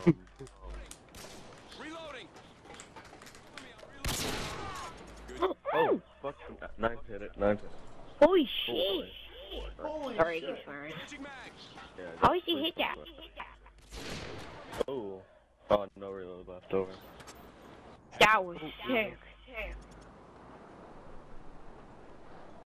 Reloading. Oh, fuck. 9 hit it. 9 hit it. Holy shit! Nice. Sorry, keep swearing. Changing mag. Yeah, How did you please hit that? Oh. Oh, no reload left over. That was sick.